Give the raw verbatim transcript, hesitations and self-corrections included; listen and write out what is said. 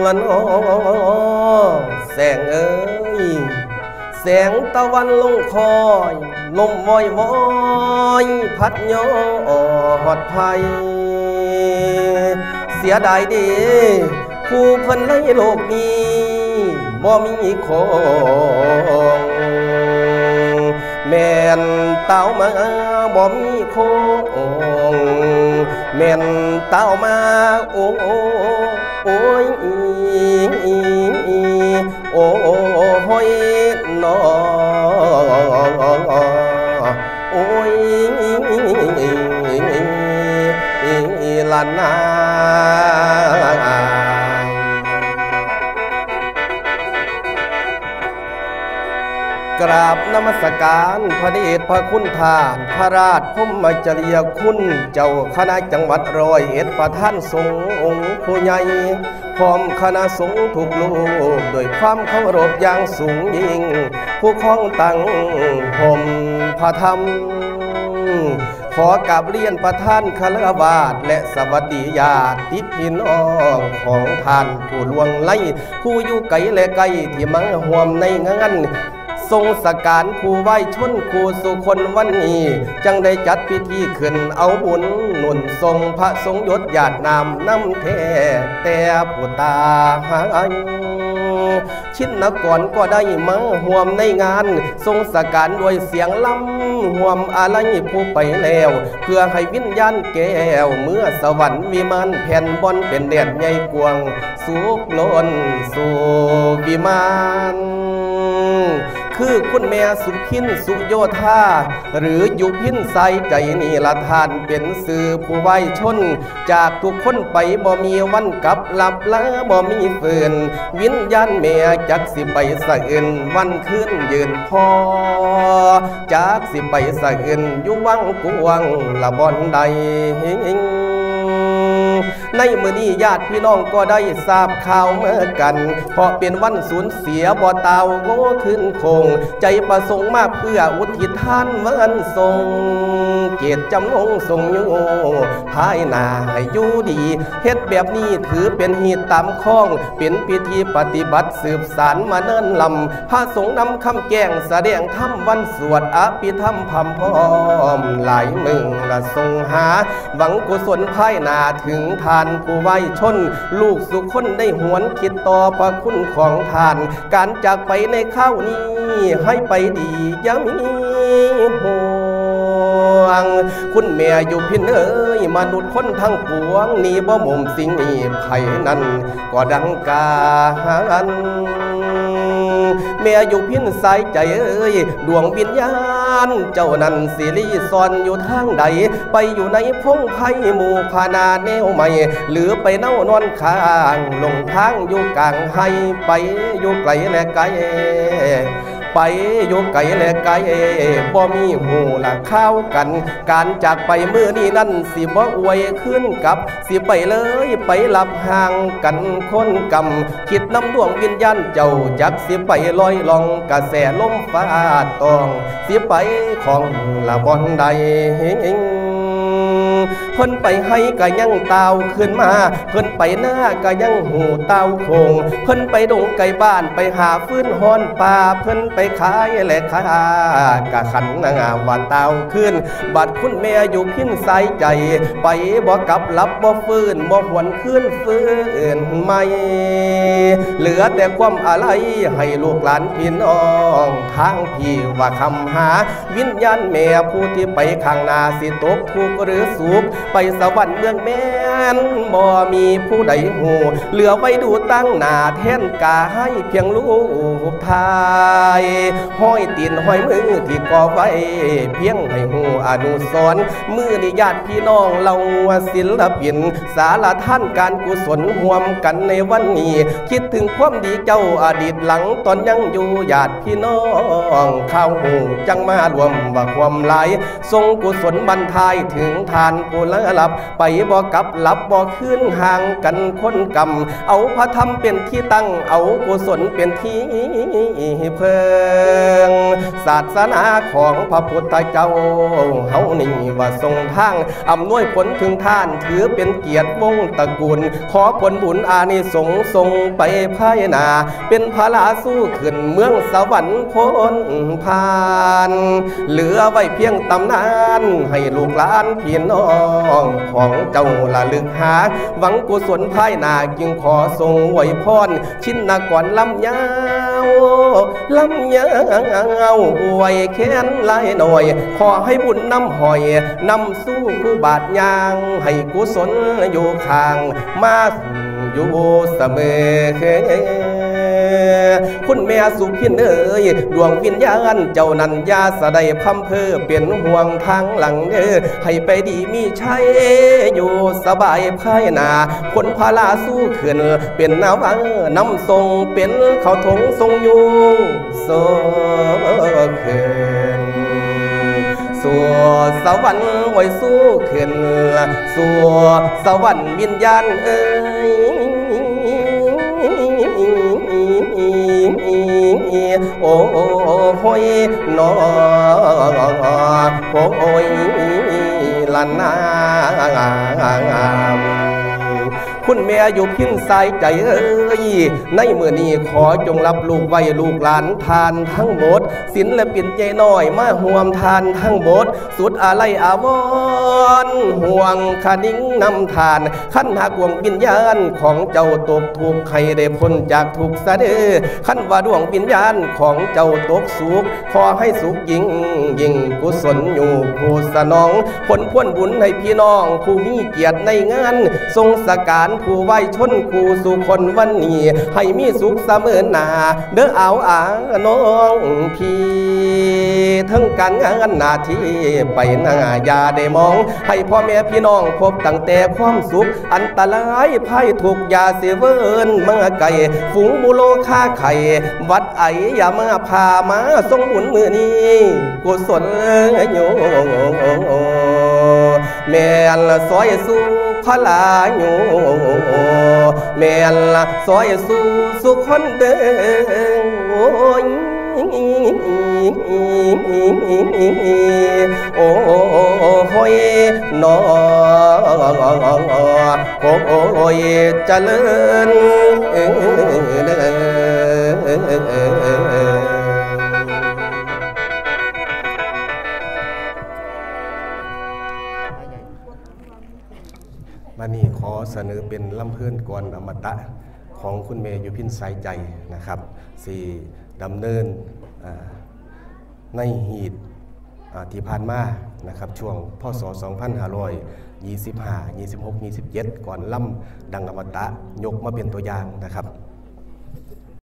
ละน้อแสงเอ้ยแสงตะวันลงคอยลมวอยวอยพัดย้อหอดไผ่เสียดายเด้ผู้เพิ่นในโลกนี้บ่มีของแม่นเต้ามาบ่มีของแม่นเต้ามาโอ้โอ้ยโอ้โอ้ยนอโอ้ยละนากราบนมัสการพระเดชพระคุณทานพระราชพมจริยคุณเจ้าคณะจังหวัดร้อยเอ็ดประธานสงฆ์องค์ผู้ใหญ่พร้อมคณะสงฆ์ทุกลูกโดยความเคารพอย่างสูงยิ่งผู้ครองตั้งห่มพระธรรมขอกราบเรียนประธานคฤหัสถ์และสวัสดีญาติพี่น้องของท่านผู้ล่วงลับผู้อยู่ไกลและไกลที่มาร่วมในงานทรงสการผู้ไหว้ชนผู้สุคนวันนี้จังได้จัดพิธีขึ้นเอาบุญหนุนทรงพระสงฆ์ยศญาตินามน้ำแท้แต่ผู้ตาหายชินกรก็ได้มาห่วมในงานทรงสการด้วยเสียงล้ำห่วมอะไรผู้ไปแล้วเพื่อให้วิญญาณแก้วเมื่อสวรรค์วิมานแผ่นบอนเป็นแดดใหญ่กวงสุกล้นสู่วิมานคือคุณแม่สุพินสุโยธาหรือยุพินใสใจนี่ละทานเป็นสื่อผู้ไหว้ชนจากทุกคนไปบ่มีวันกลับหลับละบ่มีฝืนวิญญาณแม่จักสิไปสะอื่นวันคืนยืนพอจากสิไปสะอื่นอยู่วังกวงละบ่อนใดในมื้อนี้ญาติพี่น้องก็ได้ทราบข่าวเมื่อกันเพราะเป็นวันสูญเสียบ่เตาโง่ขึ้นคงใจประสงค์มาเพื่ออุทิศทานวันทรงเกียรติจำนงทรงอยู่ภายหน้าให้อยู่ดีเฮ็ดแบบนี้ถือเป็นหีตตามข้องเป็นพิธีปฏิบัติสืบสานมาเนิ่นลำพระสงฆ์นำคำแก้งแสดงธรรมวันสวดอภิธรรมพร้ำพร้อมหลายมึงละทรงหาหวังกุศลภายหน้าถึงทานผู้ไหว้ชนลูกสุคนได้หวนคิดต่อพระคุณของทานการจากไปในข้าวนี้ให้ไปดีอย่ามีห่วงคุณแม่อยู่พินเอ้ยมนุษย์คนทั้งปวงนี่บ่มุมสิ่งนี้ไผนั้นก็ดังกาหันแม่อยู่พินสายใจเอ้ยดวงวิญญาณเจ้านั้นสิริซ่อนอยู่ทางใดไปอยู่ในพงไผ่หมู่พานาแนวใหม่หรือไปเน่านอนข้างลงทางอยู่กลางให้ไปอยู่ไกลและไกลไปอยู่ไกลและไกลบ่มีหูละข้าวกันการจากไปมือนี้นั่นสิบ่อวยขึ้นกับสิไปเลยไปหลับห่างกันคนกำคิดน้ำดวงวิญญาณเจ้าจักสิไปลอยลองกระแสลมฟ้าตองสิไปของละบ่อนใดเพิ่นไปให้ก็ยังเต่าขึ้นมาเพิ่นไปหน้าก็ยังหูเต่าโคงเพิ่นไปดงไก่บ้านไปหาฟื้นหอนป่าเพิ่นไปขายและขากะขันนางว่าเต่าขึ้นบัดคุณแม่อยู่พินสายใจไปบ่กลับลับบ่ฟื้นบ่หวนขึ้นฟื้นใหม่เหลือแต่ความอะไรให้ลูกหลานพี่น้องทางพี่ว่าคำหาวิญญาณแม่ผู้ที่ไปข้างหน้าสิตกทุกข์หรือสุขไปสวรรค์เมืองแม่นบ่มีผู้ใดหูเหลือไว้ดูตั้งหน้าแทนกาให้เพียงลูกทายห้อยตีนห้อยมือที่ก่อไว้เพียงให้หูอนุสรณ์มือนิญาติพี่น้องเราศิลปินสารท่านการกุศลร่วมกันในวันนี้คิดถึงความดีเจ้าอดีตหลังตอนยังอยู่ญาติพี่น้องข้าวหูจังมารวมว่าความหลายทรงกุศลบรรทายถึงทานผู้ลหลับไปบ่กลับหลับบ่ขึ้นห่างกันคนกรรมเอาพระธรรมเป็นที่ตั้งเอากุศลเป็นที่เพิงศาสนาของพระพุทธเจ้าเฮานี่ว่าทรงทางอำนวยผลถึงท่านถือเป็นเกียรติวงตระกูลขอผลบุญอานิสงส์ทรงไปภายหน้าเป็นพระลาสู้ขึ้นเมืองสวรรค์พ้นผ่านเหลือไว้เพียงตำนานให้ลูกหลานพี่น้องของเจ้าละลึกหาหวังกุศลภายหน้าจึงขอทรงอวยพรชินนกรลำยาวลำยาวอวยแค้นลายหน่อยขอให้บุญน้ำหอยนำสู้กูบาดยางให้กุศลอยู่ข้างมาอยู่เสมอคุณแม่สุพินเอ๋ยดวงวิญญาณเจ้านันยาสะใดพัมเพอเป็นห่วงทางหลังเด้อให้ไปดีมีชัยอยู่สบายภายหน้าผลพาลาสู้ขึ้นเป็นนาวานำทรงเป็นเขาทงทรงอยู่โซขึ้นสู่สวรรค์ไว้สู้ขึ้นสู่สวรรค์วิญญาณเอ๋ยโอ้โหยนอโอ้ยลันนาคุณแม่อยู่พินสายใจเอ้ยในเมื่อนี้ขอจงรับลูกไว้ลูกหลานทานทั้งหมดศิลปินใจน้อยมาห่วมทานทั้งหมดสุดอะไรอาวรห่วงคดิ้งนำทานขั้นหักห่วงวิญญาณของเจ้าตกทุกข์ใครได้พ้นจากทุกข์ซะเด้อขั้นว่าดวงวิญญาณของเจ้าตกสุขขอให้สุขยิ่งยิ่งกุศลอยู่ผู้สนองผลพ้นบุญให้พี่น้องผู้มีเกียรติในงานทรงสการผู้ไว้ชนคู่สู่คนวันนี้ให้มีสุขเสมอหน้าเด้อเอาอาน้องพี่ทั้งการงานหน้าที่ไปหน้าอย่าได้มองให้พ่อแม่พี่น้องพบตั้งแต่ความสุขอันตรายภัยทุกอย่าเสียเวินเมื่อไก่ฝูงบุโลค่าไข่วัดไออย่ามาพามาทรงบุญมือนี้กุศลโยแม่ละซอยสู้พลาโยแม่ละซอยสู้สุขคนเดินโอ้ยโอ้โหยนอโอ้ยเจริญมานี่ขอเสนอเป็นลำเพื่อนก่อนอมตะของคุณเมย์อยู่พินสายใจนะครับสี่ดำเนินในหีดที่ผ่านมานะครับช่วงพ.ศ. สองพันห้าร้อยยี่สิบห้า ยี่สิบหก ยี่สิบเจ็ดก่อนล่ำดังอมตะยกมาเป็นตัวอย่างนะครับ